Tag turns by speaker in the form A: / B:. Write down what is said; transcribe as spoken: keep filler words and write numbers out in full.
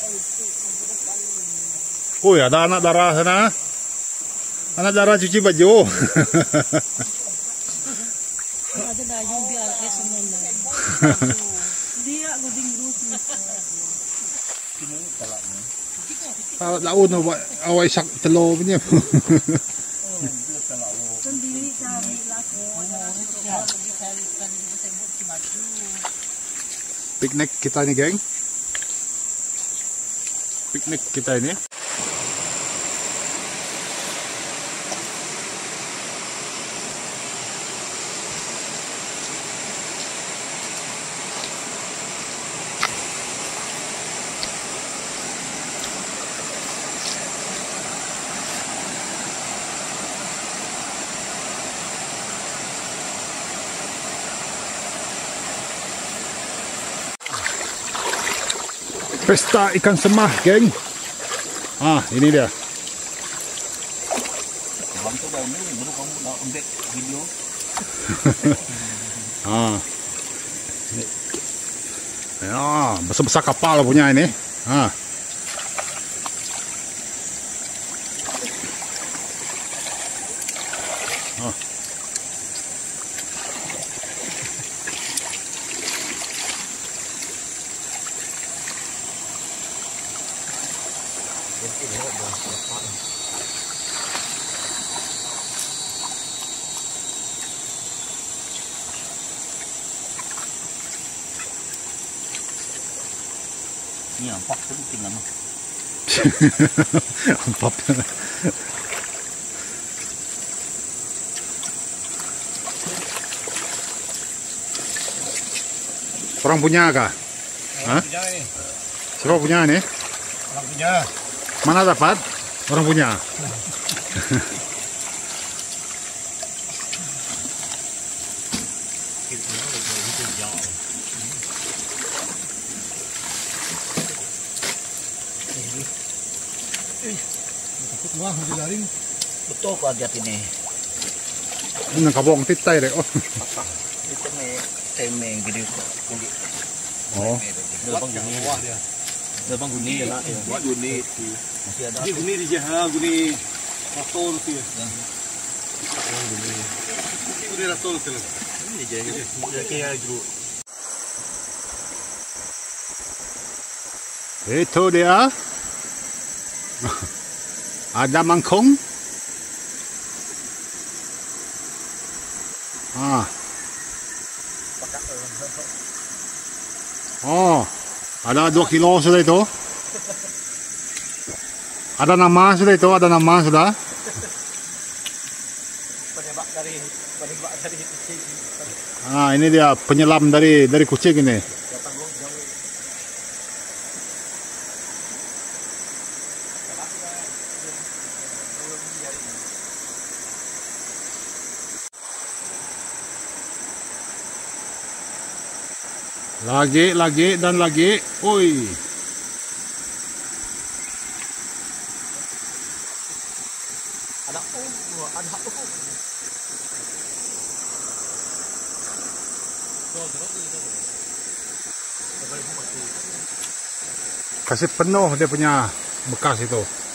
A: Woi, ada anak darah sana. Anak darah cuci baju.
B: Ada dayung di alke semua. Dia goding terus.
A: Kalau laun awak isak telur punya.
B: Sendiri cari laku.
A: Piknik kita ini, geng. Piknik kita ini. Pesta ikan semah, geng. Ah, ini dia. Ah. Ya, besar-besar kapal punya ini. Ah. Ah.
C: Ini ampak penting lama.
A: Ampak. Orang punya kah? Hah?
C: Punya ini.
A: Siapa punya ini?
C: Orang punya.
A: Mana dapat? Orang punya.
C: Wah, dilaring. Betul kok aja ini.
A: Ini kabong titai deh. Oh.
C: Itu nih temeng gede kok.
A: Oh.
C: Bang guni. Wah dia. Bang guni ya. Wah guni. Masih ada.
D: Ini guni di jaha guni ratol sih.
C: Guni.
D: Ini guni ratol sih.
C: Ini jaha. Jaha kayak dulu.
A: Itu dia. Ada mangkong. Ah. Oh, ada dua kilo sudah itu. Ada nama sudah itu, ada nama sudah.
C: Penebak dari penebak dari kucing.
A: Ah, ini dia penyelam dari dari kucing ini. Lagi, lagi, dan lagi. Oi.
C: Ada oh, ada oh.
A: Kasih penuh dia punya bekas itu.